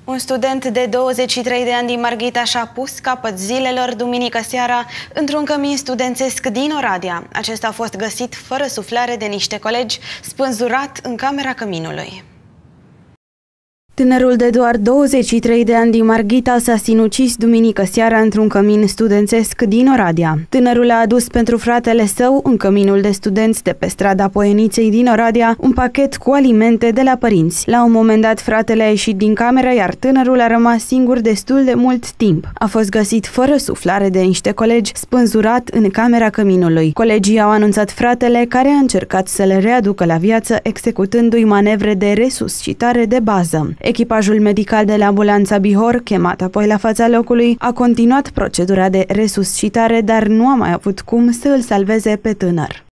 Un student de 23 de ani din Marghita și-a pus capăt zilelor duminică seara într-un cămin studențesc din Oradea. Acesta a fost găsit fără suflare de niște colegi, spânzurat în camera căminului. Tânărul de doar 23 de ani din Marghita s-a sinucis duminică seara într-un cămin studențesc din Oradea. Tânărul a adus pentru fratele său, în căminul de studenți de pe strada Poieniței din Oradea, un pachet cu alimente de la părinți. La un moment dat, fratele a ieșit din cameră, iar tânărul a rămas singur destul de mult timp. A fost găsit fără suflare de niște colegi, spânzurat în camera căminului. Colegii au anunțat fratele, care a încercat să le readucă la viață, executându-i manevre de resuscitare de bază. Echipajul medical de la ambulanța Bihor, chemat apoi la fața locului, a continuat procedura de resuscitare, dar nu a mai avut cum să îl salveze pe tânăr.